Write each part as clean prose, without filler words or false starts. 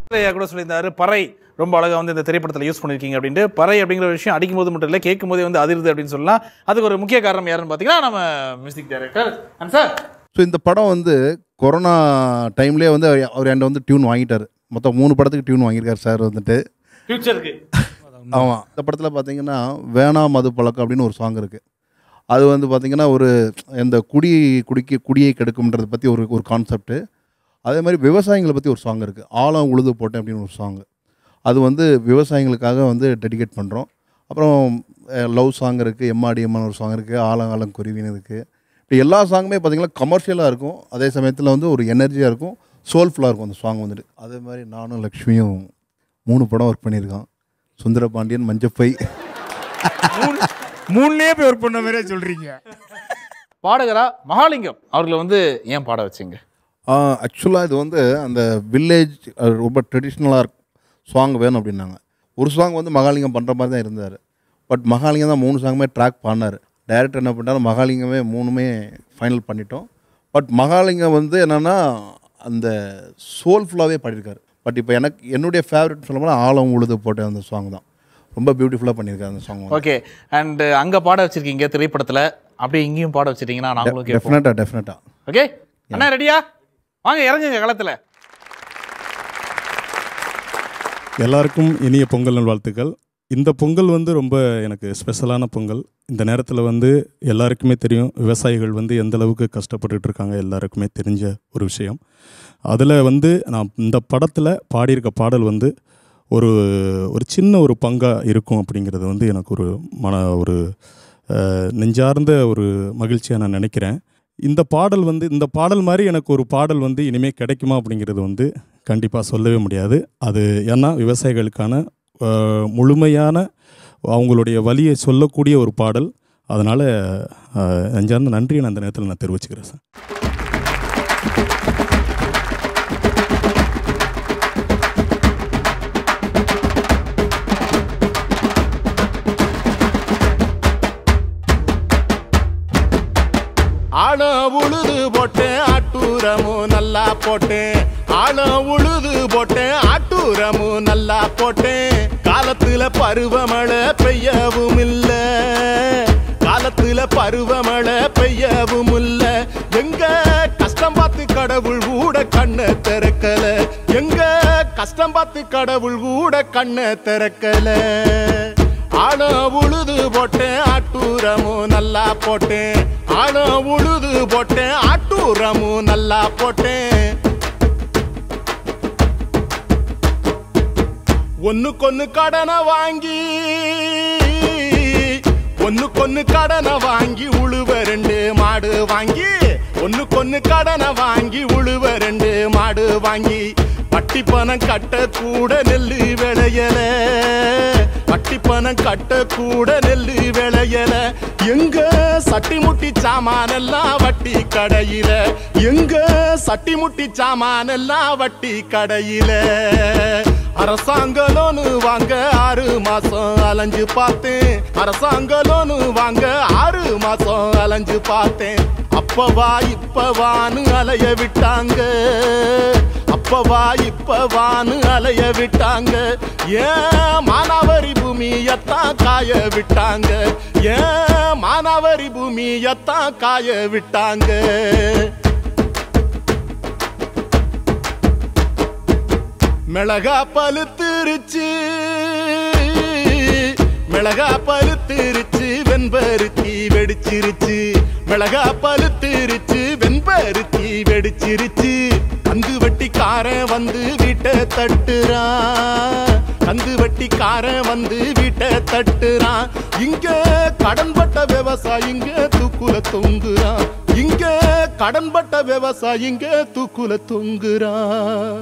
கூட சொல்லியிருந்தாரு பறை ரொம்ப அழகா வந்து இந்த திரைப்படத்தில் யூஸ் பண்ணிருக்கீங்க அப்படின்ட்டு. பறை அப்படிங்கிற விஷயம் அடிக்கும் போது மட்டும் இல்லை, கேட்கும் போதே வந்து அதிருது அப்படின்னு சொல்லலாம். அதுக்கு ஒரு முக்கிய காரணம் யாருன்னு பார்த்தீங்கன்னா நம்ம music director and sir. So இந்த படம் வந்து கொரோனா டைம்லேயே வந்து அவர் என்கிட்ட வந்து டியூன் வாங்கிட்டார். மொத்தம் 3 படத்துக்கு டியூன் வாங்கியிருக்காரு சார் வந்துட்டு ஃபியூச்சருக்கு. ஆமாம், இந்த படத்தில் பார்த்தீங்கன்னா வேணாம் மது பழக்கம் அப்படின்னு ஒரு சாங் இருக்குது. அது வந்து பார்த்திங்கன்னா ஒரு இந்த குடியை கெடுக்கும்ன்றதை பற்றி ஒரு கான்செப்ட்டு. அதே மாதிரி விவசாயிகளை பற்றி ஒரு சாங் இருக்குது, ஆழம் உழுது போட்டேன் அப்படின்னு ஒரு சாங்கு. அது வந்து விவசாயிகளுக்காக வந்து டெடிகேட் பண்ணுறோம். அப்புறம் லவ் சாங் இருக்குது, எம்மாடிஎம்மான ஒரு சாங் இருக்குது, ஆழம் குருவின்னு இருக்குது. இப்படி எல்லா சாங்குமே பார்த்திங்கன்னா கமர்ஷியலாக இருக்கும், அதே சமயத்தில் வந்து ஒரு எனர்ஜியாக இருக்கும், சோல்ஃபுல்லாக இருக்கும் அந்த சாங் வந்துட்டு. அதே மாதிரி நானும் லக்ஷ்மியும் 3 படம் ஒர்க் பண்ணியிருக்கான். சுந்தரபாண்டியன், மஞ்சப்பை, 3லேயே போய் ஒர்க் பண்ண மாதிரியே சொல்கிறீங்க. பாடகரா மகாலிங்கம் அவர்களை வந்து ஏன் பாட வச்சிங்க? ஆக்சுவலாக இது வந்து அந்த வில்லேஜ் ரொம்ப ட்ரெடிஷ்னலாக சாங் வேணும் அப்படின்னாங்க. ஒரு சாங் வந்து மகாலிங்கம் பண்ணுற மாதிரி தான் இருந்தார். பட் மகாலிங்கம் தான் 3 சாங்குமே ட்ராக் பண்ணார். டைரக்டர் என்ன பண்ணார், மகாலிங்கமே 3மே ஃபைனல் பண்ணிட்டோம். பட் மகாலிங்கம் வந்து என்னென்னா அந்த சோல்ஃபுல்லாகவே பாடியிருக்காரு. பட் இப்போ என்னுடைய ஃபேவரட் சொல்லப்போனால் ஆழம் உழுது போட்ட அந்த சாங் தான் ரொம்ப பியூட்டிஃபுல்லாக பண்ணியிருக்காரு அந்த சாங். ஓகே, அண்ட் அங்கே பாட வச்சிருக்கீங்க திரைப்படத்தில், அப்படியே இங்கேயும் பாட வச்சிருக்கீங்கன்னா நாங்களும் டெஃபினட்டாக. ஓகே அண்ணா, ரெடியா? வாங்க இறங்குங்க களத்தில். எல்லாருக்கும் இனிய பொங்கல் நல்வாழ்த்துக்கள். இந்த பொங்கல் வந்து ரொம்ப எனக்கு ஸ்பெஷலான பொங்கல். இந்த நேரத்தில் வந்து எல்லாருக்குமே தெரியும் விவசாயிகள் வந்து எந்த அளவுக்கு கஷ்டப்பட்டுட்டு இருக்காங்க, எல்லாருக்குமே தெரிஞ்ச ஒரு விஷயம். அதில் வந்து நான் இந்த படத்தில் பாடியிருக்க பாடல் வந்து ஒரு சின்ன ஒரு பங்காக இருக்கும் அப்படிங்கிறது வந்து எனக்கு ஒரு நெஞ்சார்ந்த ஒரு மகிழ்ச்சியாக நான் நினைக்கிறேன். இந்த பாடல் மாதிரி எனக்கு ஒரு பாடல் வந்து இனிமேல் கிடைக்குமா அப்படிங்கிறது வந்து கண்டிப்பாக சொல்லவே முடியாது. அது ஏன்னா விவசாயிகளுக்கான முழுமையான அவங்களுடைய வலியை சொல்லக்கூடிய ஒரு பாடல். அதனால் நெஞ்சார்ந்த நன்றியை நான் அந்த நேரத்தில் நான் தெரிவிச்சுக்கிறேன் சார். ஆழம் உழுது போட்டேன் ஆட்டூரமும் நல்லா போட்டேன், ஆழம் உழுது போட்டேன் ஆட்டூரமும் நல்லா போட்டேன். காலத்துல பருவமழை பெய்யவும் இல்ல, காலத்துல பருவமழை பெய்யவும் இல்ல. எங்க கஷ்டம் பார்த்து கடவுள் கூட கண்ணை திறக்கல, எங்க கஷ்டம் பார்த்து கடவுள் கூட கண்ணை திறக்கல. ஆழம் உழுது போட்டேன் ஆட்டூரமும் நல்லா போட்டேன், ஆழம் உழுது போட்டேன் ஆட்டூரமும் நல்லா போட்டேன். ஒண்ணுக்கொன்னு கடனை வாங்கி, ஒண்ணுக்கொன்னு கடனை வாங்கி உழுவ 2 மாடு வாங்கி, ஒண்ணுக்கொன்னு கடனை வாங்கி உழுவ 2 மாடு வாங்கி. பட்டி பணம் கட்ட கூட நெல்லு விளையல, பட்டி பணம் கட்ட கூட நெல்லு விளையல. எங்க சட்டி முட்டி சாமானெல்லாம் வட்டி கடையில, எங்க சட்டி முட்டி சாமானெல்லாம் வட்டி கடையில. அரசாங்க லோனு வாங்க 6 மாசம் அலைஞ்சு பார்த்தேன், அரசாங்க லோனு வாங்க 6 மாசம் அலைஞ்சு பார்த்தேன். அப்பவா இப்பவான்னு அலைய விட்டாங்க, அப்பவா இப்பவான்னு அலைய விட்டாங்க. ஏன் மானாவரி பூமியத்தான் காய விட்டாங்க, ஏன் மானாவரி பூமியத்தான் காய விட்டாங்க. மிளகா பழுத்திருச்சு, மிளகா பழுத்திருச்சு வெண்பருத்தி வெடிச்சிருச்சு, மிளகா பழுத்திருச்சு வெண்பருத்தி வெடிச்சிருச்சு. கந்து வட்டிக்காரன் வந்து வீட்டை தட்டுறான், கந்து வட்டிக்காரன் வந்து வீட்டை தட்டுறான். இங்க கடன்பட்ட விவசாயிங்க தூக்குல தொங்குறான், இங்க கடன்பட்ட விவசாயிங்க தூக்குல தொங்குறான்.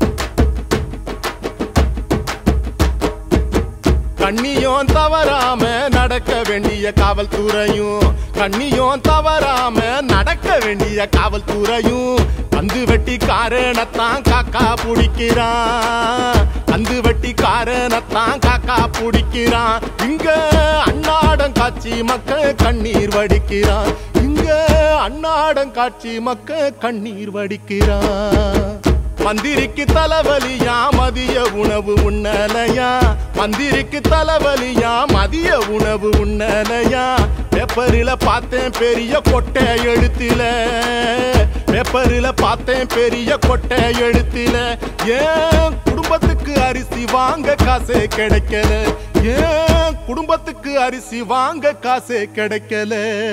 கண்ணியும் தவறாம நடக்க வேண்டிய காவல்துறையும், கண்ணியும் தவறாம நடக்க வேண்டிய காவல்துறையும். கந்து வெட்டி காரணத்தான் காக்கா பிடிக்கிறான், கந்து வெட்டி காரணத்தான் காக்கா பிடிக்கிறான். இங்க அன்னாடம் காட்சி மக்கள் கண்ணீர் வடிக்கிறான், இங்க அன்னாடம் காட்சி மக்கள் கண்ணீர் வடிக்கிறான். மந்திரிக்கு தலைவலியா மதிய உணவு உண்ணலையா மந்திரிக்கு தலைவலியா மதிய உணவு உண்ணலையா பேப்பரில பார்த்தேன் பெரிய கொட்டை எழுத்தில பேப்பரில பார்த்தேன் பெரிய கொட்டை எழுத்தில ஏன் குடும்பத்துக்கு அரிசி வாங்க காசே கிடைக்கல ஏன் குடும்பத்துக்கு அரிசி வாங்க காசே கிடைக்கல.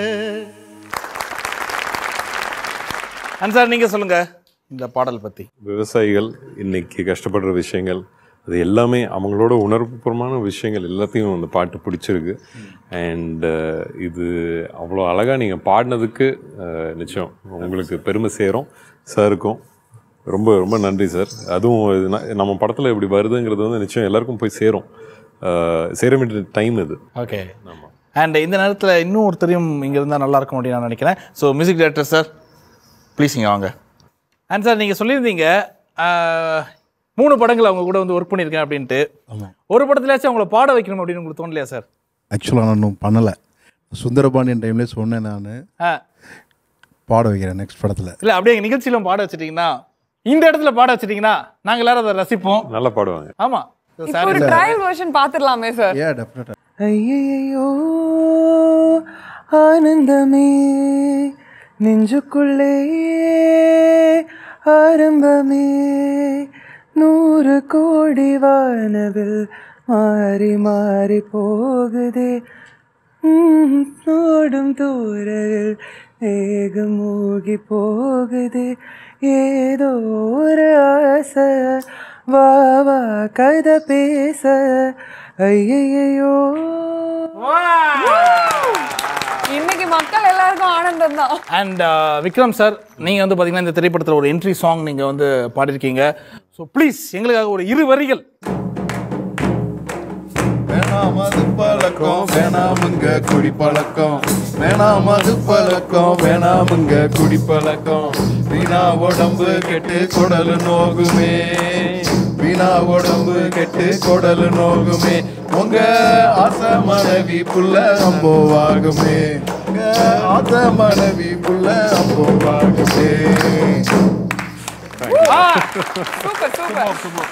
சார் நீங்க சொல்லுங்க இந்த பாடல் பத்தி. விவசாயிகள் இன்னைக்கு கஷ்டப்படுற விஷயங்கள் அது எல்லாமே அவங்களோட உணர்வுபூர்வமான விஷயங்கள் எல்லாத்தையும் அந்த பாட்டு பிடிச்சிருக்கு. அண்ட் இது அவ்வளோ அழகாக நீங்கள் பாடினதுக்கு நிச்சயம் உங்களுக்கு பெருமை சேரும். சாருக்கும் ரொம்ப ரொம்ப நன்றி சார். அதுவும் இது நம்ம படத்தில் இப்படி வருதுங்கிறது வந்து நிச்சயம் எல்லாருக்கும் போய் சேரும். சேர வேண்டிய டைம் இது. ஓகே. ஆமாம். அண்ட் இந்த நேரத்தில் இன்னும் ஒருத்தரையும் இங்கே இருந்தால் நல்லா இருக்கும் அப்படின்னு நான் நினைக்கிறேன். So music director sir please இங்கே வாங்க. அண்ட் சார் நீங்கள் சொல்லியிருந்தீங்க 3 படங்கள் அவங்க கூட வந்து ஒர்க் பண்ணியிருக்கேன் அப்படின்ட்டு. ஒரு படத்துலயாச்சும் அவங்கள பாட வைக்கணும் அப்படின்னு உங்களுக்கு தோணலையா சார்? ஆக்சுவலாக நான் இன்னும் பண்ணலை. சுந்தரபாண்டியன் டைம்லேயே சொன்னேன் நான் பாட வைக்கிறேன் நெக்ஸ்ட் படத்தில். இல்லை அப்படியே நிகழ்ச்சியிலும் பாட வச்சுட்டிங்கன்னா இந்த இடத்துல பாட வச்சுட்டிங்கன்னா நாங்கள் எல்லாரும் அதை ரசிப்போம். நல்லா பாடுவாங்க. ஆமாம். ஒரு ட்ரையல் வெர்ஷன் பாத்துறலாமே சார்? Yeah definitely. ஐயையோ ஆனந்தமே நெஞ்சுக்குள்ளே ஆரம்பமே 100 கோடி வானவில் மாறி மாறி போகுதே ஓடும் தூரல் வேகம் மூழ்கி போகுதே ஏதோ ஒரு ஆசை வா வா கதை பேச ஐயையோ. இன்னைக்கு மக்கள் எல்லாருக்கும் ஆனந்தம் தான். அண்ட் விக்ரம் சார் நீங்கள் வந்து பார்த்தீங்கன்னா இந்த திரைப்படத்தில் ஒரு என்ட்ரி சாங் நீங்கள் வந்து பாடியிருக்கீங்க. ஸோ ப்ளீஸ் எங்களுக்காக ஒரு 2 வரிகள். வேணாம் அது பழக்கம் வேணாமுங்க குடி பழக்கம் வேணாம் அது பழக்கம் வேணாமுங்க குடி பழக்கம் வீணா உடம்பு கெட்டு குடலு நோகுமே வீணா உடம்பு கெட்டு குடலு நோகுமே உங்க ஆசை மனைவி புள்ள அம்போவாகுமே ஆசை மனைவி புள்ள அம்போவாகுமே. Super super.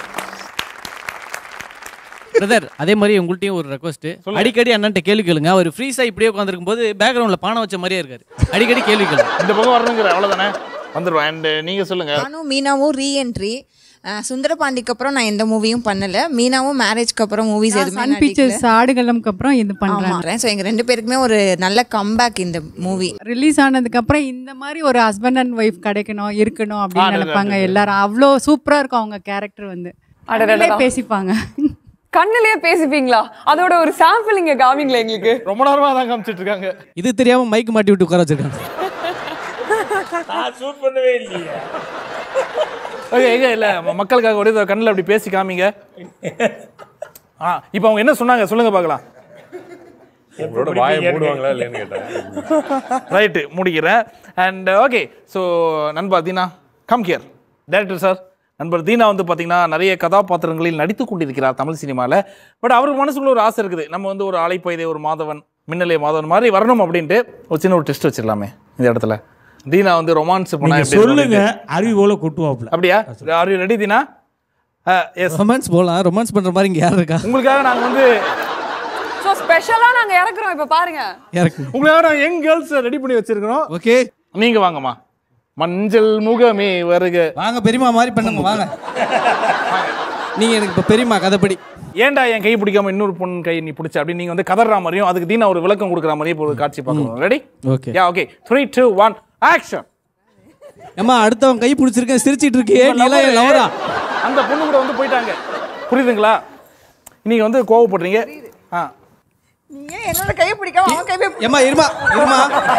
பிரதர் அதே மாதிரி உங்கள்கிட்டயும் ஒரு ரெக்வஸ்ட். அடிக்கடி அண்ணன்ட்ட கேள்வி கேளுங்க. அவர் ஃப்ரீஸா இப்படியே உட்காந்துருக்கும் போது பேக்ரவுண்ட்ல பானை வச்ச மாதிரியே இருக்காரு. அடிக்கடி கேள்வி கேளுங்க. இந்த பக்கம் வரணுங்கிற அவ்வளோதானே வந்துடுவோம். அண்ட் நீங்கள் சொல்லுங்க. நானும் மீனாவும் ரீஎன்ட்ரி. சுந்தரபாண்டிக்கு அப்புறம் நான் எந்த மூவியும் பண்ணல. மீனாவும் மேரேஜ்க்கு அப்புறம் மூவிஸ் எதுவுமே பிக்சர்ஸ் ஆடுகளம்க்கு அப்புறம் இது பண்றேன். ஸோ எங்க 2 பேருக்குமே ஒரு நல்ல கம்பேக் இந்த மூவி ரிலீஸ் ஆனதுக்கு அப்புறம் இந்த மாதிரி ஒரு ஹஸ்பண்ட் அண்ட் ஒய்ஃப் கிடைக்கணும் இருக்கணும் அப்படின்னு நினைப்பாங்க எல்லாரும். அவ்வளோ சூப்பரா இருக்கும் அவங்க கேரக்டர் வந்து பேசிப்பாங்க. கண்ணிலேயே பேசிப்பீங்களா? அதோட ஒரு சாம்பிள் இங்க காமிங்களா எங்களுக்கு? ரொம்ப நேரமா தான் காமிச்சிட்டு இருக்காங்க. இது தெரியாம மைக் மாட்டி விட்டு உட்கார வச்சிருக்காங்க. நான் ஷூட் பண்ணவே இல்லையே. ஓகே எங்க இல்ல மக்களுக்காக ஒரு கண்ணில் அப்படி பேசி காமிங்க. இப்போ அவங்க என்ன சொன்னாங்க சொல்லுங்க பார்க்கலாம். உங்களோட வாயை மூடுவாங்களா இல்லைன்னு கேட்டேன். ரைட்டு முடிக்கிறேன். அண்ட் ஓகே ஸோ நண்பர் Dheena come here. Director sir நண்பர் தீனா வந்து பார்த்தீங்கன்னா நிறைய கதாபாத்திரங்களில் நடித்து கொண்டிருக்கிறார் தமிழ் சினிமாவில். பட் அவருக்கு மனசுக்குள்ள ஒரு ஆசை இருக்குது. நம்ம வந்து ஒரு அலைப்பயதே ஒரு மாதவன் மின்னலே மாதவன் மாதிரி வரணும் அப்படின்ட்டு ஒரு சின்ன ஒரு டெஸ்ட் வச்சிடலாமே இந்த இடத்துல. தீனா வந்து ரொமான்ஸ் பண்ணா சொல்லுங்க அறிவோல கொட்டுவாப்ல. அப்படியா? Are you ready Dheena? Yes. Romance போலாம். ரொமான்ஸ் பண்ற மாதிரி இங்க யார் இருக்கா? உங்களுக்காக நாங்க வந்து சோ ஸ்பெஷலா நாங்க இறக்குறோம். இப்ப பாருங்க உங்களுக்காக நாங்க யங் கேர்ள்ஸ் ரெடி பண்ணி வச்சிருக்கோம். ஓகே நீங்க வாங்கம்மா. மஞ்சள் முகமே வருக. வாங்க பெரியமா மாதிரி பண்ணுங்க வாங்க. நீங்க எனக்கு இப்ப பெரியமா கதைப்படி. ஏன்டா என் கை பிடிக்காம இன்னொரு பொண்ணு கை நீ பிடிச்ச அப்படின்னு நீங்க வந்து கதற மாதிரியும் அதுக்கு தீனா ஒரு விளக்கம் கொடுக்குற மாதிரியும் ஒரு காட்சி பார்க்கணும். Ready? Okay. Yeah okay 3 2 1 action. அம்மா அடுத்தவன் கை பிடிச்சிருக்கேன் சிரிச்சிட்டு இருக்கே நீ எல்லாம் லவரா? அந்த பொண்ணு கூட வந்து போயிட்டாங்க. புரியுதுங்களா? நீங்க வந்து கோவப்படுறீங்க. நீங்க என்னோட கையை பிடிக்காம அவன் கையை ஏமா இருமா இருமா.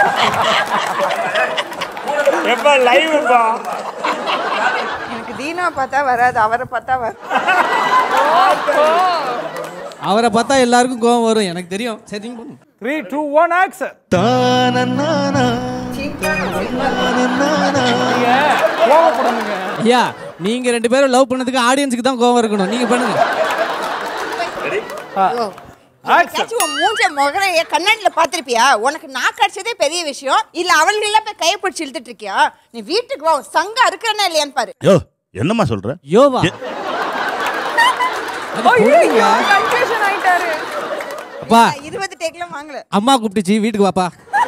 எப்ப லைவ்ப்பா. எனக்கு தீனா பார்த்தா வராது, அவரை பார்த்தா வரும். அவரை பார்த்தா எல்லாருக்கும் கோவம் வரும் எனக்கு தெரியும். சரி 3 2 1 ஆக்ஷன். கோவப்படுங்க. ஐயா நீங்க 2 பேரும் லவ் பண்ணதுக்கு ஆடியன்ஸ்க்கு தான் கோவம் இருக்கணும். நீங்க பண்ணுங்க. மூஞ்ச முகரை கண்ணாடியில பாத்திருப்பியா? உனக்கு நான் கடிச்சதே பெரிய விஷயம் இல்ல அவள்கள போய் கையை பிடிச்சி இழுத்துட்டு இருக்கியா? நீ வீட்டுக்கு வா, சங்க இருக்கிறனா இல்லையான்னு பாரு. யோ என்னம்மா சொல்ற? யோவா கன்ஃபியூஷன் ஆயிட்டாரு. அப்பா 20 டேக்ல வாங்கல. அம்மா கூப்பிட்டுச்சு வீட்டுக்கு வாப்பா.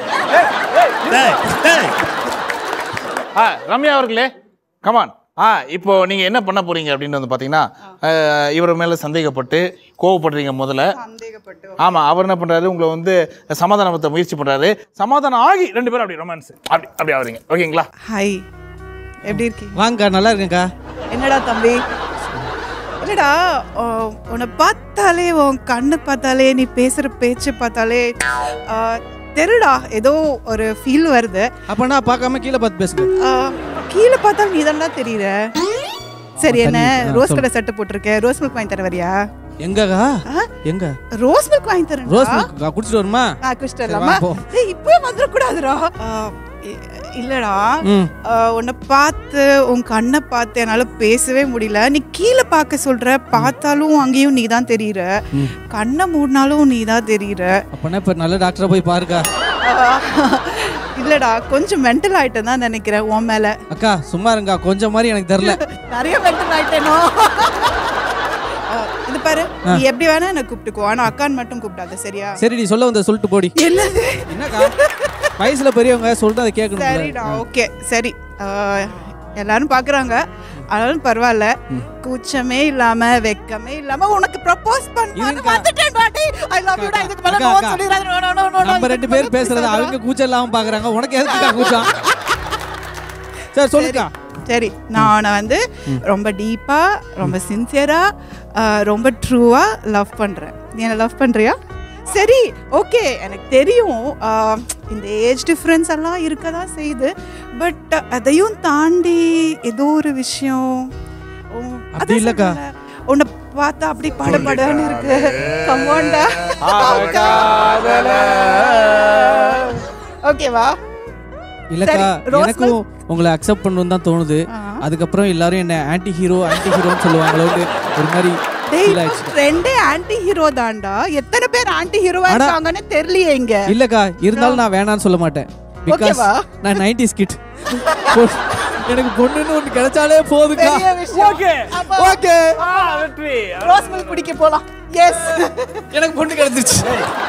ரம்யா அவர்களே கமான். இப்போ நீங்க என்ன பண்ண போறீங்க அப்படின்னு வந்து பாத்தீங்கன்னா இவர் மேல சந்தேகப்பட்டு கோவப்படுறீங்க முதல்ல. ஆமா, அவர் என்ன பண்றாரு, உங்களை வந்து சமாதானத்தை முயற்சி பண்றாரு. சமாதானம் ஆகி 2 பேரும் அப்படி ரொமான்ஸ் அப்படி ஆவறீங்க. ஓகேங்களா? ஹாய், எப்படி இருக்கீங்க? வாங்கக்கா, நல்லா இருக்கேன்க்கா. என்னடா தம்பி? இல்லடா, உன்னை பார்த்தாலே, உன் கண்ணு பார்த்தாலே, நீ பேசுற பேச்சு பார்த்தாலே தெருடா ஏதோ ஒரு ஃபீல் வருது. அப்பனா பார்க்காம கீழே பார்த்து பேசுங்க. கீழே பார்த்தா நீ தான்டா தெரியுற. சரி, என்ன ரோஸ் கலர் சட்டை போட்டிருக்கேன், ரோஸ் மில்க் வாங்கி தர வரியா? எங்கக்கா? எங்க? ரோஸ் மில்க் வாங்கி தரேன். ரோஸ் மில்க் குடிச்சிட்டு வருமா? குடிச்சிட்டு வரலாமா? இப்பவே வந்துட கூடாதுடா. இல்லடா, உன்னை பார்த்து உன் கண்ணை பார்த்து என்னால பேசவே முடியல. நீ கீழே பார்க்க சொல்ற, பார்த்தாலும் அங்கேயும் நீ தான் தெரியுற, கண்ணை மூடினாலும் நீ தான் தெரியுற. அப்பனா இப்ப நல்ல டாக்டரை போய் பாருக்கா. இல்லடா, கொஞ்சம் மென்டல் ஆயிட்டேன் தான் நினைக்கிறேன் உன் மேல. அக்கா சும்மா இருங்க, கொஞ்சம் மாதிரி எனக்கு தெரியல. நிறைய மென்டல் ஆயிட்டேனோ. இது பாரு, நீ எப்படி வேணா என்ன கூப்பிட்டுக்கோ, ஆனா அக்கான்னு மட்டும் கூப்பிடாத, சரியா? சரி, நீ சொல்ல வந்த சொல்லிட்டு போடி. என்னக்கா வயசுல பெரியவங்க சொல்லிட்டு அதை கேட்கணும். சரிடா, ஓகே, சரி. எல்லாரும் பாக்குறாங்க, ஆனாலும் பரவாயில்ல. கூச்சமே இல்லாம வெக்கமே இல்லாம உனக்கு ப்ரப்போஸ் பண்ணேன். ஐ லவ் யூ டா. இதுக்கு மேல நோ சொல்லிராத. No no no. நம்ம 2 பேர் பேசுறது அவங்க கூச்சம் இல்லாம பாக்குறாங்க. உனக்கு எதுக்குடா கூச்சம்? சரி சொல்லுக்கா. சரி, நான் வந்து ரொம்ப டீப்பா, ரொம்ப சின்சியரா, ரொம்ப ட்ரூவா லவ் பண்றேன். நீ என்ன லவ் பண்றியா? சரி, ஓகே, எனக்கு தெரியும் இந்த ஏஜ் டிஃப்ரென்ஸ் எல்லாம் இருக்க தான் செய்யுது. பட் அதையும் தாண்டி ஏதோ ஒரு விஷயம். அப்படி இல்லக்கா, உன்னை பார்த்தா அப்படி படபடன்னு இருக்கு. கமாண்டா. ஓகேவா? இல்லக்கா, எனக்கும் உங்களை அக்செப்ட் பண்ணணும்னு தான் தோணுது. அதுக்கப்புறம் எல்லாரும் என்ன ஆன்டி ஹீரோன்னு சொல்லுவாங்களோ ஒரு மாதிரி ஃபீல் ஆயிடுச்சு. ரெண்டே ஆன்டி ஹீரோ தான்டா. எத்தனை பேர் ஆன்டி ஹீரோவா இருக்காங்கன்னு தெரியலையே இங்க. இல்லக்கா, இருந்தாலும் நான் வேணான்னு சொல்ல மாட்டேன். பிகாஸ் நான் 90s கிட். எனக்கு பொண்ணுன்னு ஒன்று கிடைச்சாலே போதுக்கா. ஓகே ஓகே, வெற்றி. ரோஸ் மில்க் குடிக்க போலாம். எஸ், எனக்கு பொண்ணு கிடைச்சிருச்சு.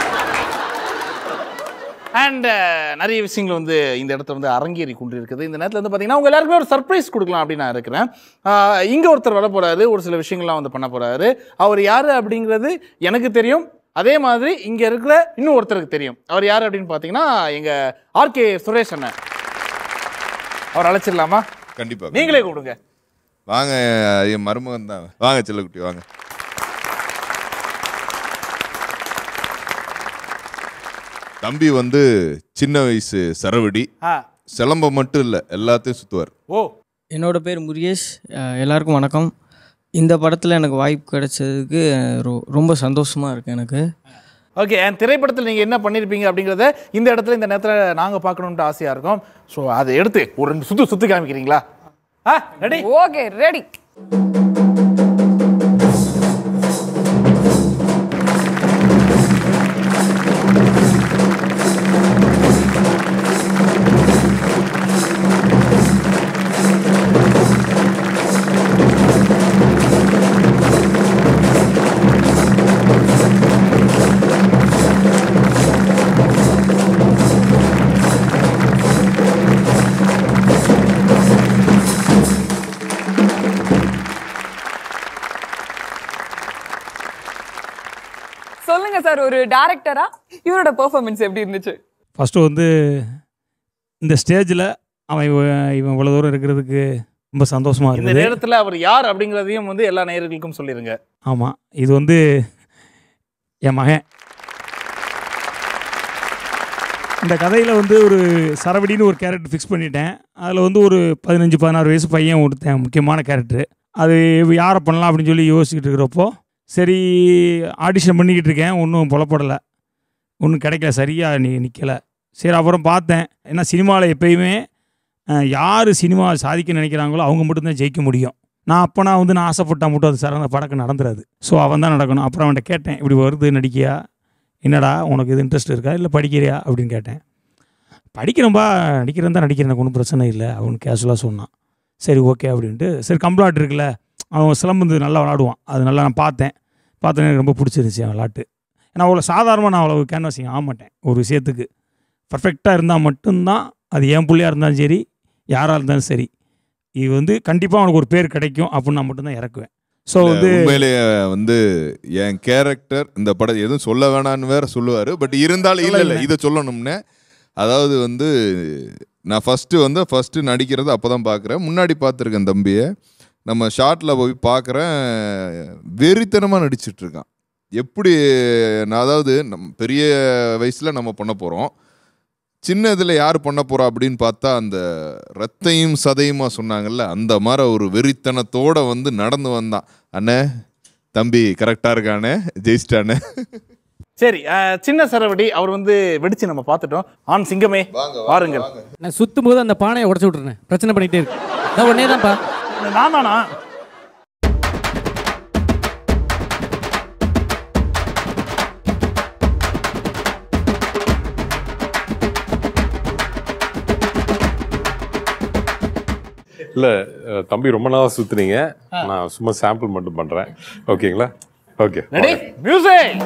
அண்ட் நிறைய விஷயங்கள் வந்து இந்த இடத்துல வந்து அரங்கேறி கொண்டு இருக்குது. இந்த நேரத்தில் வந்து பார்த்தீங்கன்னா உங்கள் எல்லாருக்குமே ஒரு சர்ப்ரைஸ் கொடுக்கலாம் அப்படின்னு நான் இருக்கிறேன். இங்கே ஒருத்தர் வர போகிறாரு, ஒரு சில விஷயங்கள்லாம் வந்து பண்ண போகிறாரு. அவர் யார் அப்படிங்கிறது எனக்கு தெரியும். அதே மாதிரி இங்கே இருக்கிற இன்னும் ஒருத்தருக்கு தெரியும். அவர் யார் அப்படின்னு பார்த்தீங்கன்னா எங்கள் ஆர்கே சுரேஷ் அண்ணன். அவர் அழைச்சிடலாமா? கண்டிப்பாக, நீங்களே கூப்பிடுங்க. வாங்க, என் மருமகன் தான். வாங்க செல்லக்குட்டி, வாங்க. தம்பி வந்து சின்ன வயசு சரவடி. சிலம்பம் மட்டும் இல்லை, எல்லாத்தையும் சுற்றுவார். ஓ, என்னோட பேர் முருகேஷ். எல்லாருக்கும் வணக்கம். இந்த படத்தில் எனக்கு வாய்ப்பு கிடைச்சதுக்கு ரொம்ப சந்தோஷமாக இருக்குது எனக்கு. ஓகே, என் திரைப்படத்தில் நீங்கள் என்ன பண்ணியிருப்பீங்க அப்படிங்கிறத இந்த இடத்துல இந்த நேரத்தில் நாங்கள் பார்க்கணுன்ட்டு ஆசையாக இருக்கோம். ஸோ அதை எடுத்து ஒரு 2 சுற்று காமிக்கிறீங்களா? ரெடி? Okay, ready. சொல்லுங்க சார், ஒரு டைரக்டரா இவரோட பெர்ஃபார்மன்ஸ் எப்படி இருந்துச்சு? ஃபர்ஸ்ட் வந்து இந்த ஸ்டேஜில் அவன் இவன் இவ்வளோ தூரம் இருக்கிறதுக்கு ரொம்ப சந்தோஷமா இருக்குது. இந்த நேரத்தில் அவர் யார் அப்படிங்கிறதையும் வந்து எல்லா நேயர்களுக்கும் சொல்லிடுங்க. ஆமாம், இது வந்து என் மகன். இந்த கதையில் வந்து ஒரு சரவடின்னு ஒரு கேரக்டர் ஃபிக்ஸ் பண்ணிட்டேன். அதில் வந்து ஒரு 15-16 வயசு பையன் ஒருத்தன் முக்கியமான கேரக்டரு. அது யாரை பண்ணலாம் அப்படின்னு சொல்லி யோசிச்சுக்கிட்டு இருக்கிறப்போ சரி ஆடிஷன் பண்ணிக்கிட்டு இருக்கேன். ஒன்றும் புலப்படலை, ஒன்றும் கிடைக்கல, சரியாக நிற்கலை. சரி அப்புறம் பார்த்தேன், ஏன்னா சினிமாவில் எப்பயுமே யார் சினிமா சாதிக்க நினைக்கிறாங்களோ அவங்க மட்டும்தான் ஜெயிக்க முடியும். நான் வந்து நான் ஆசைப்பட்டால் மட்டும் அது சார் அந்த படக்கம் நடந்துடாது. ஸோ அவன் தான் நடக்கணும். அப்புறம் அவன்கிட்ட கேட்டேன், இப்படி வருது நடிக்கியா, என்னடா உனக்கு இது இன்ட்ரெஸ்ட் இருக்கா இல்லை படிக்கிறியா அப்படின்னு கேட்டேன். படிக்கிறேன்பா, நடிக்கிறேன் தான் நடிக்கிறேன், எனக்கு ஒன்றும் பிரச்சனை இல்லை அவனு கேஷுவலாக சொன்னான். சரி ஓகே அப்படின்ட்டு சரி கம்ப்ளாட் இருக்குல்ல, அவன் சிலம்பு நல்லா விளாடுவான், அது நல்லா நான் பார்த்தேன் எனக்கு ரொம்ப பிடிச்சிருந்துச்சி அவன் விளாட்டு. ஏன்னா அவ்வளோ சாதாரணமாக நான் அவ்வளோ கேன்வாசிங் ஆக மாட்டேன். ஒரு விஷயத்துக்கு பர்ஃபெக்டாக இருந்தால் மட்டும்தான், அது என் பிள்ளையாக இருந்தாலும் சரி யாராக இருந்தாலும் சரி, இது வந்து கண்டிப்பாக அவனுக்கு ஒரு பேர் கிடைக்கும் அப்படின்னு நான் மட்டும்தான் இறக்குவேன். ஸோ வந்து உண்மையிலேயே வந்து என் கேரக்டர் இந்த படம் எதுவும் சொல்ல வேணான்னு வேற சொல்லுவார். பட் இருந்தாலும் இல்லை இதை சொல்லணும்னே, அதாவது வந்து நான் ஃபஸ்ட்டு நடிக்கிறது அப்போ தான் பார்க்குறேன். முன்னாடி பார்த்துருக்கேன் தம்பியை, நம்ம ஷார்ட்டில் போய் பார்க்குறேன், வெறித்தனமாக நடிச்சிட்ருக்கான். எப்படி நான் அதாவது பெரிய வயசில் நம்ம பண்ண போகிறோம், சின்ன இதில் யார் பண்ண போகிறா அப்படின்னு பார்த்தா அந்த ரத்தையும் சதையுமா சொன்னாங்கல்ல, அந்த மாதிரி ஒரு வெறித்தனத்தோடு வந்து நடந்து வந்தான். அண்ணே தம்பி கரெக்டாக இருக்கானே, ஜெயிச்சிட்டானே. சரி, சின்ன சரவடி அவர் வந்து வெடிச்சு நம்ம பார்த்துட்டோம். ஆண் சிங்கமே பாருங்கள். நான் சுற்றும் போது அந்த பானையை உடச்சி விட்ருனேன், பிரச்சனை பண்ணிகிட்டே இருக்கு. நான் உடனே தான்ப்பா. நான் தானா? இல்லை தம்பி ரொம்ப நாளாக சுற்றுனீங்க, நான் சும்மா சாம்பிள் மட்டும் பண்ணுறேன். ஓகேங்களா? Okay, ready music.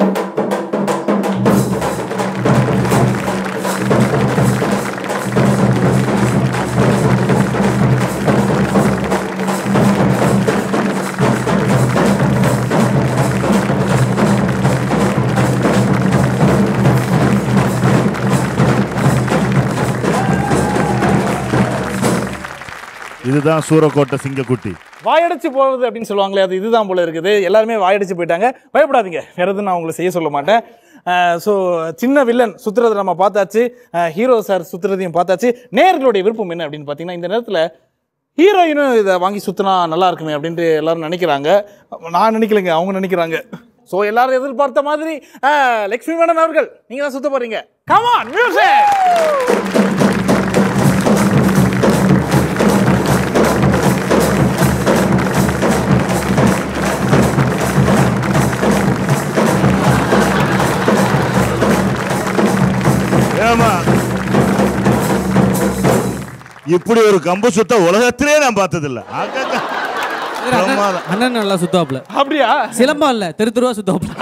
இதுதான் சூரக்கோட்டை சிங்கக்குட்டி. வாயடைச்சு போகிறது அப்படின்னு சொல்லுவாங்களே, அது இதுதான் போல இருக்குது. எல்லாருமே வாயடைச்சு போயிட்டாங்க. பயப்படாதீங்க, வேற எதுவும் நான் உங்களை செய்ய சொல்ல மாட்டேன். ஸோ சின்ன வில்லன் சுற்றுறதை நம்ம பார்த்தாச்சு, ஹீரோ சார் சுற்றுறதையும் பார்த்தாச்சு. நேயர்களுடைய விருப்பம் என்ன அப்படின்னு பார்த்தீங்கன்னா, இந்த நேரத்தில் ஹீரோயினும் இதை வாங்கி சுற்றினா நல்லா இருக்குமே அப்படின்ட்டு எல்லாரும் நினைக்கிறாங்க. நான் நினைக்கலைங்க, அவங்க நினைக்கிறாங்க. ஸோ எல்லாரும் எதிர்பார்த்த மாதிரி லக்ஷ்மி மேனன் அவர்கள் நீங்கள் தான் சுற்ற போகிறீங்க. Come on music. இப்படி ஒரு கம்பு சுத்த உலகத்திலே நான் பார்த்ததில்ல. அண்ணன் நல்லா சுத்தாப்ல. அப்படியா? சிலம்பம் இல்ல, தெருவா சுத்தாப்ல.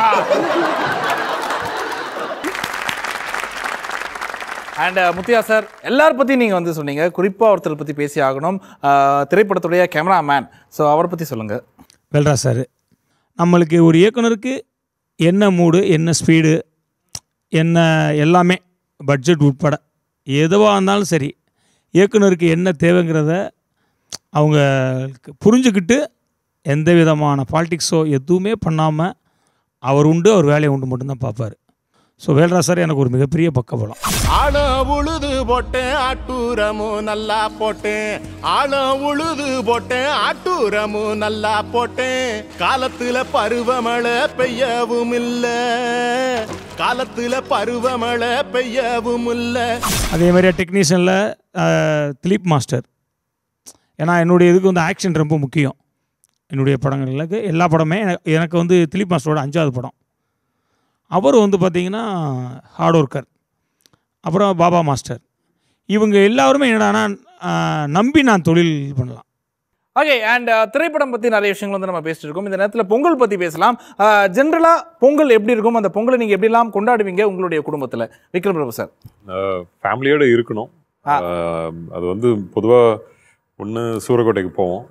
அண்ட் முத்தியா சார், எல்லார பற்றி நீங்கள் வந்து சொன்னீங்க, குறிப்பாக ஒருத்தர் பற்றி பேசி ஆகணும், திரைப்படத்துடைய கேமராமேன். ஸோ அவரை பற்றி சொல்லுங்கள். வேல்ராஜ் சார், நம்மளுக்கு ஒரு இயக்குனருக்கு என்ன மூடு, என்ன ஸ்பீடு, என்ன எல்லாமே பட்ஜெட் உட்பட எதுவாக இருந்தாலும் சரி, இயக்குனருக்கு என்ன தேவைங்கிறத அவங்க புரிஞ்சுக்கிட்டு எந்த விதமான பாலிடிக்ஸோ எதுவுமே பண்ணாமல் அவர் உண்டு அவர் வேலையை உண்டு மட்டும்தான் பார்ப்பார். ஸோ வேல்ராஜ் சார் எனக்கு ஒரு மிகப்பெரிய பக்கபலம். ஆழம் உழுது போட்டேன் ஆட்டூரமும் நல்லா போட்டேன், ஆழம் உழுது போட்டேன் ஆட்டூரமும் நல்லா போட்டேன், காலத்துல பருவமழை பெய்யவும் இல்லை, காலத்துல பருவமழை பெய்யவும் இல்லை. அதே மாதிரியா டெக்னீஷியனில் திலீப் மாஸ்டர், ஏன்னா என்னுடைய இதுக்கு வந்து ஆக்ஷன் ரொம்ப முக்கியம். என்னுடைய படங்களுக்கு எல்லா படமே எனக்கு வந்து திலீப் மாஸ்டரோட 5வது படம். அவர் வந்து பார்த்திங்கன்னா ஹார்ட் ஒர்க்கர். அப்புறம் பாபா மாஸ்டர், இவங்க எல்லாருமே என்னடானா நம்பி நான் தொழில் பண்ணலாம். ஓகே, அண்ட் திரைப்படம் பற்றி நிறைய விஷயங்கள் வந்து நம்ம பேசிட்டு இருக்கோம். இந்த நேரத்தில் பொங்கல் பற்றி பேசலாம். ஜென்ரலாக பொங்கல் எப்படி இருக்கும், அந்த பொங்கலை நீங்கள் எப்படிலாம் கொண்டாடுவீங்க உங்களுடைய குடும்பத்தில்? விக்ரம் பிரபு சார். ஃபேமிலியோடு இருக்கணும். அது வந்து பொதுவாக ஒன்று சூரக்கோட்டைக்கு போவோம்,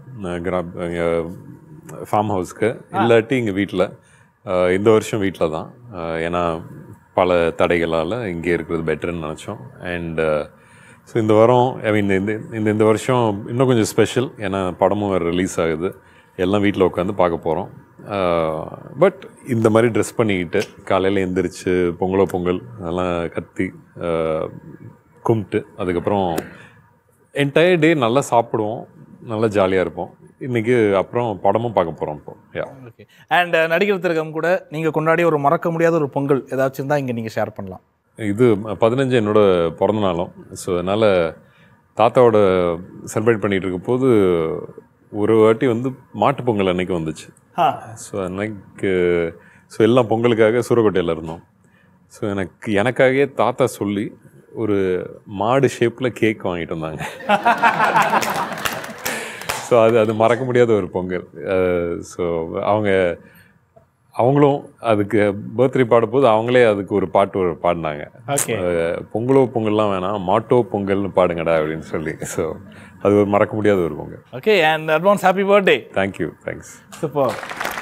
ஃபார்ம் ஹவுஸ்க்கு, இல்லாட்டி இங்கே வீட்டில். இந்த வருஷம் வீட்டில் தான், ஏன்னா பல தடைகளால் இங்கே இருக்கிறது பெட்டர்னு நினச்சோம். அண்ட் ஸோ இந்த வாரம் இந்த வருஷம் இன்னும் கொஞ்சம் ஸ்பெஷல், ஏன்னா படமும் வேறு ரிலீஸ் ஆகுது, எல்லாம் வீட்டில் உட்காந்து பார்க்க போகிறோம். பட் இந்த மாதிரி ட்ரெஸ் பண்ணிக்கிட்டு காலையில் எந்திரிச்சு பொங்கல் அதெல்லாம் கத்தி கும்பிட்டு அதுக்கப்புறம் என்டையர் டே நல்லா சாப்பிடுவோம், நல்லா ஜாலியாக இருப்போம். இன்றைக்கி அப்புறம் படமும் பார்க்க போகிறோம் இப்போ. ஓகே, அண்ட் நடிகர் திலகம் கூட நீங்கள் கொண்டாடி ஒரு மறக்க முடியாத ஒரு பொங்கல் ஏதாச்சும் இருந்தால் இங்கே நீங்கள் ஷேர் பண்ணலாம். இது 15 என்னோட பிறந்த நாளும். ஸோ அதனால் தாத்தாவோட செலிப்ரேட் பண்ணிகிட்டு இருக்க போது ஒரு வாட்டி வந்து மாட்டு பொங்கல் அன்னைக்கு வந்துச்சு. ஸோ அன்னைக்கு எல்லாம் பொங்கலுக்காக சூரக்கோட்டையில் இருந்தோம். ஸோ எனக்காகவே தாத்தா சொல்லி ஒரு மாடு ஷேப்பில் கேக் வாங்கிட்டு வந்தாங்க. ஸோ அது மறக்க முடியாத ஒரு பொங்கல். ஸோ அவங்களும் அதுக்கு பர்த்டே பாடும்போது அவங்களே அதுக்கு ஒரு பாட்டு பாடினாங்க. பொங்கலோ பொங்கல்லாம் வேணாம், மாட்டோ பொங்கல்னு பாடுங்கடா அப்படின்னு சொல்லி. ஸோ அது ஒரு மறக்க முடியாத ஒரு Pongal. Okay, and advance happy birthday. Thank you, thanks. Super.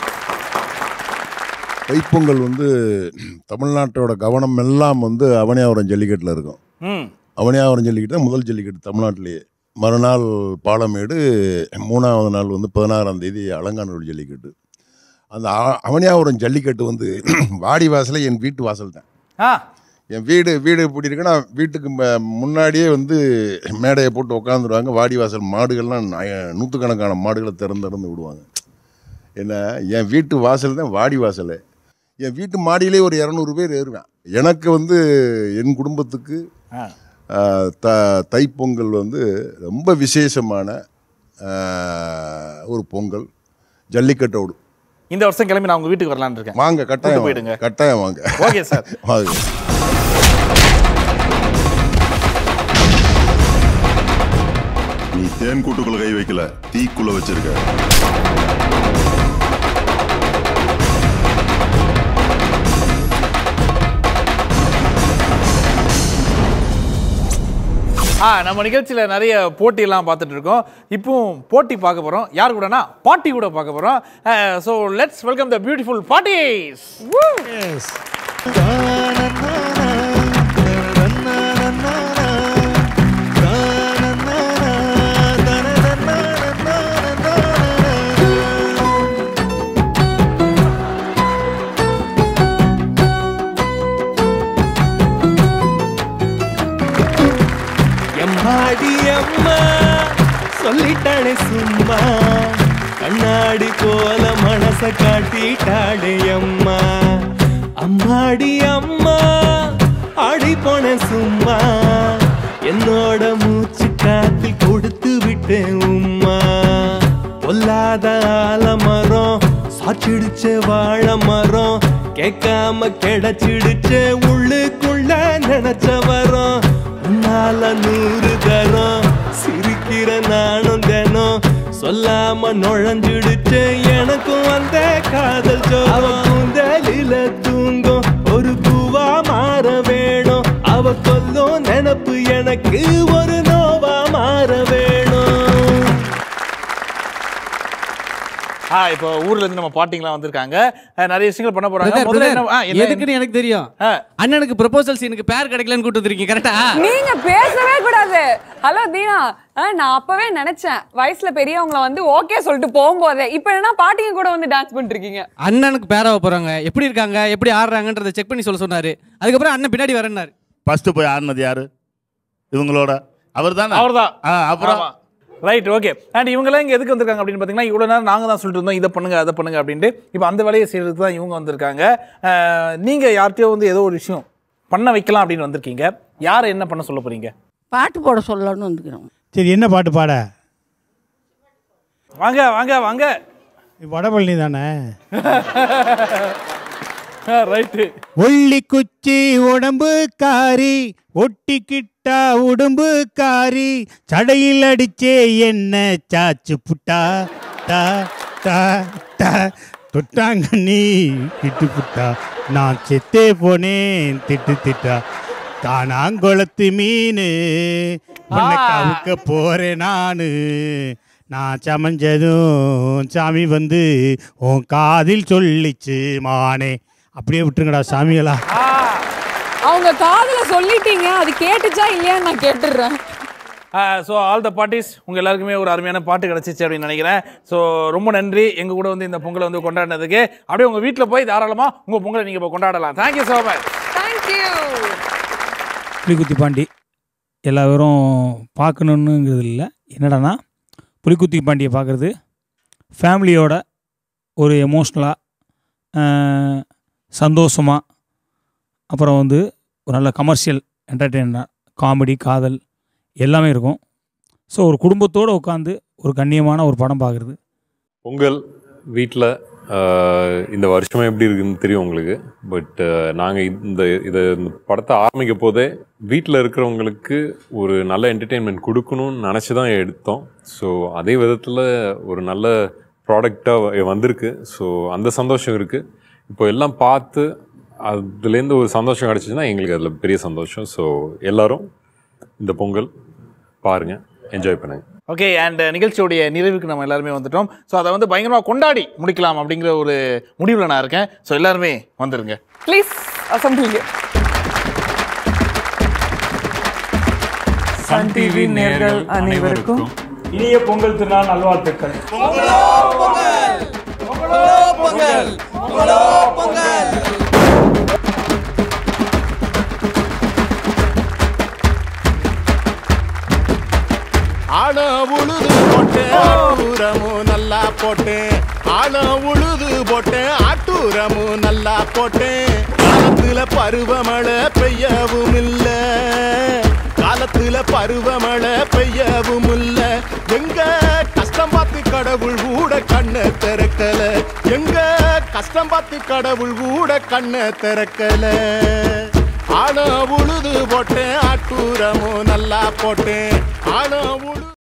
Thaipongal வந்து தமிழ்நாட்டோட கவனம் எல்லாம் வந்து அவனியாவரம் ஜல்லிக்கட்டில் இருக்கும். அவனியாவரம் ஜல்லிக்கட்டு தான் முதல் ஜல்லிக்கட்டு தமிழ்நாட்டிலேயே. மறுநாள் பாலமேடு, 3வது நாள் வந்து 16ஆம் தேதி அலங்காநல்லூர் ஜல்லிக்கட்டு. அந்த அவனியாவரம் ஜல்லிக்கட்டு வந்து வாடி வாசலை என் வீட்டு வாசல் தான். என் வீடு இப்படி இருக்குன்னா வீட்டுக்கு முன்னாடியே வந்து மேடையை போட்டு உட்காந்துருவாங்க. வாடி வாசல் மாடுகள்லாம் 100கணக்கான மாடுகளை திறந்து விடுவாங்க. என்ன, என் வீட்டு வாசல் தான் வாடி வாசல். என் வீட்டு மாடியிலே ஒரு 200 பேர் ஏறுவேன். எனக்கு வந்து என் குடும்பத்துக்கு தைப்பொங்கல் வந்து ரொம்ப விசேஷமான ஒரு பொங்கல். ஜல்லிக்கட்டோடு இந்த வருஷம் கிளம்பி நான் உங்க வீட்டுக்கு வரலான்னு இருக்கேன். வாங்க, கட்டாயம் போயிடுங்க. கட்டாயம் வாங்க. Okay sir. வாங்க. நீ தேன் கூட்டுக்குள்ள கை வைக்கல, தீக்குள்ள வச்சிருக்க. நம்ம நிகழ்ச்சியில் நிறைய போட்டியெல்லாம் பார்த்துட்டு இருக்கோம். இப்பவும் போட்டி பார்க்க போகிறோம். யார் கூடனா பாட்டி கூட பார்க்க போகிறோம். So let's welcome the beautiful பாட்டிஸ். எம்மாடி அம்மா சொல்லிட்டாளே சும்மா, கண்ணாடி போல மனச காட்டிட்டாளே அம்மா. அம்மாடி அம்மா ஆடி போன சும்மா, என்னோட மூச்சு காத்தில் கொடுத்து விட்டேன் உம்மா. பொல்லாத ஆலமரம் சாச்சிடுச்ச வாழை மரம், கேட்காம கிடைச்சிடுச்ச உள்ளுக்குள்ள நினைச்ச வரம். உன்னால 100 தரம் சிரிக்கிற நானும் தினம், சொல்லாம நுழைஞ்சிடுச்சு எனக்கும் அந்த காதல் ஜோரம். கூந்தலில தூங்கும் ஒரு பூவா மாற வேணும், அவ சொல்லும் நினப்பு எனக்கு ஒரு நோவா மாற வேணும். இப்போ ஊர்ல இருந்து நம்ம பாட்டிங்கலாம் வந்திருக்காங்க. நிறைய விஷயங்கள் பண்ண போறாங்க. எதுக்குன்னு எனக்கு தெரியும். அண்ணனுக்கு ப்ரொபோசல் சீனுக்கு பேர் கிடைக்கலன்னு கூட்டு வந்திருக்கீங்க. கரெக்டா? நீங்க பேசவே கூடாது. ஹலோ தீனா, நான் அப்பவே நினைச்சேன் வயசுல பெரியவங்களை வந்து ஓகே சொல்லிட்டு போகும்போதே, இப்போ என்ன பாட்டிங்க கூட வந்து டான்ஸ் பண்ணிட்டு இருக்கீங்க. அண்ணனுக்கு பேராவ போறாங்க, எப்படி இருக்காங்க எப்படி ஆடுறாங்கன்றதை செக் பண்ணி சொல்ல சொன்னாரு. அதுக்கப்புறம் அண்ணன் பின்னாடி வரேன்னாரு. ஃபர்ஸ்ட் போய் ஆடினது யாரு? இவங்களோட அவர் தானே? அவர்தான். அப்புறம் ரைட், ஓகே. அண்ட் இவங்கெல்லாம் இங்கே எதுக்கு வந்திருக்காங்க அப்படின்னு பார்த்தீங்கன்னா, இவ்வளோ நேரம் நாங்கள் தான் சொல்லிட்டு இருந்தோம் இதை பண்ணுங்க அதை பண்ணுங்க அப்படின்ட்டு. இப்போ அந்த வேலையை செய்யறதுக்கு தான் இவங்க வந்திருக்காங்க. நீங்கள் யார்கிட்டயோ வந்து ஏதோ ஒரு விஷயம் பண்ண வைக்கலாம் அப்படின்னு வந்திருக்கீங்க. யாரை என்ன பண்ண சொல்ல போறீங்க? பாட்டு போட சொல்லணும்னு வந்துக்கிறோம். சரி, என்ன பாட்டு பாட? வாங்க வாங்க வாங்க. வடபழனி தானே? ரைட்டு. ஒல்லி குச்சி உடம்பு காரி, ஒட்டிக்கிட்டா உடம்பு காரி, சடையில் அடிச்சே என்ன சாச்சு புட்டா டா டா டா, தொட்டாங்க நீ கிட்டு புட்டா, நான் செத்தே போனேன் திட்டு திட்டா, காணாங்குளத்து மீனு கவுக்க போறேன் நானு, நான் சமைஞ்சதும் சாமி வந்து உன் காதில் சொல்லிச்சு மானே. அப்படியே விட்டுருங்கடா சாமிகளா. அவங்க காதுல சொல்லிட்டீங்க, அது கேட்டுச்சா இல்லையான்னு நான் கேட்டுடுறேன். ஸோ ஆல் த பார்ட்டிஸ், உங்கள் எல்லாருக்குமே ஒரு அருமையான பாட்டு கிடச்சிச்சு அப்படின்னு நினைக்கிறேன். ஸோ ரொம்ப நன்றி எங்கள் கூட வந்து இந்த பொங்கலை வந்து கொண்டாடினதுக்கு. அப்படியே உங்கள் வீட்டில் போய் தாராளமாக உங்கள் பொங்கலை நீங்கள் இப்போ கொண்டாடலாம். Thank you so much. Thank you. Pulikuthi Pandi எல்லாரும் பார்க்கணுன்னுங்கிறது இல்லை. என்னடானா புலிக்குத்தி பாண்டியை பார்க்குறது ஃபேமிலியோட ஒரு எமோஷ்னலாக சந்தோஷமாக, அப்புறம் வந்து ஒரு நல்ல கமர்ஷியல் என்டர்டெயினாக காமெடி காதல் எல்லாமே இருக்கும். ஸோ ஒரு குடும்பத்தோடு உட்காந்து ஒரு கண்ணியமான ஒரு படம் பார்க்குறது. பொங்கல் வீட்டில் இந்த வருஷமே எப்படி இருக்குன்னு தெரியும் உங்களுக்கு. பட் நாங்கள் இந்த படத்தை ஆரம்பிக்க போதே வீட்டில் இருக்கிறவங்களுக்கு ஒரு நல்ல என்டர்டெயின்மெண்ட் கொடுக்கணும்னு நினச்சி தான் எடுத்தோம். ஸோ அதே விதத்தில் ஒரு நல்ல ப்ராடக்டாக வந்திருக்கு. ஸோ அந்த சந்தோஷம் இருக்குது. இப்போ எல்லாம் பார்த்து அதுலேருந்து ஒரு சந்தோஷம் கிடச்சிச்சின்னா எங்களுக்கு அதில் பெரிய சந்தோஷம். ஸோ எல்லோரும் இந்த பொங்கல் பாருங்கள், என்ஜாய் பண்ணுங்க. ஓகே, அண்ட் நிகழ்ச்சியோடைய நிறைவுக்கு நம்ம எல்லாருமே வந்துட்டோம். ஸோ அதை வந்து பயங்கரமாக கொண்டாடி முடிக்கலாம் அப்படிங்கிற ஒரு முடிவில் நான் இருக்கேன். ஸோ எல்லாருமே வந்துருங்க ப்ளீஸ். அசம்பிளிங்க. சன் டிவி நேயர்கள் அனைவருக்கும் இனிய பொங்கல் திருநாள் நல்வாழ்த்துக்கள். ஆள உழுது போட்டேன் ஆட்டூரமும் நல்லா போட்டேன். ஆள உழுது போட்டேன் ஆட்டூரமும் நல்லா போட்டேன். காலத்துல பருவமழை பெய்யவும் இல்ல, காலத்துல பருவமழை பெய்யவும் இல்ல. எங்க கஷ்டம் பார்த்து கடவுள் கூட கண்ணை திறக்கல, எங்க கஷ்டம் பார்த்து கடவுள் கூட கண்ணை திறக்கல. ஆள உழுது போட்டேன் ஆட்டூரமும் நல்லா போட்டேன். ஆள உழு